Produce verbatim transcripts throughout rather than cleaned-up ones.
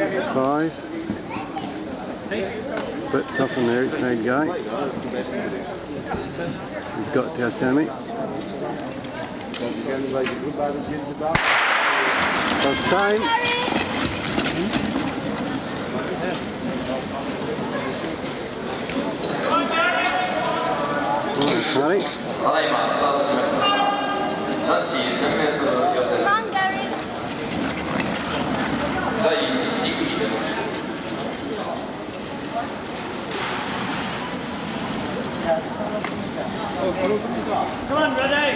Five. But top on there, it's no go. He's got to Tammy. First time. Harry. Come on, ready?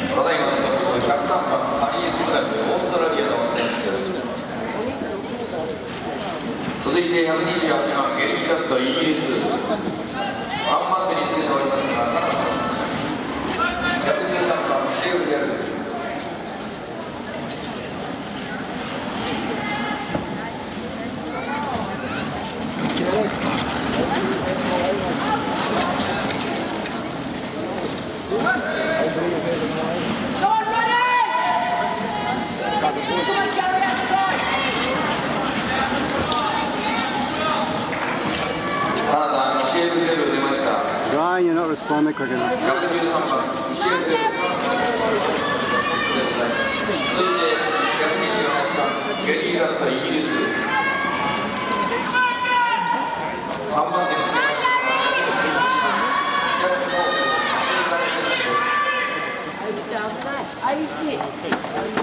続いてひゃくにじゅうはちばんゲリー・ラットイギリス。ワンマンでにつけておりますが、カナダです。ひゃくじゅうさんばんミシェル・ギャル。 Guy, you're not responding quick enough. Good job, that.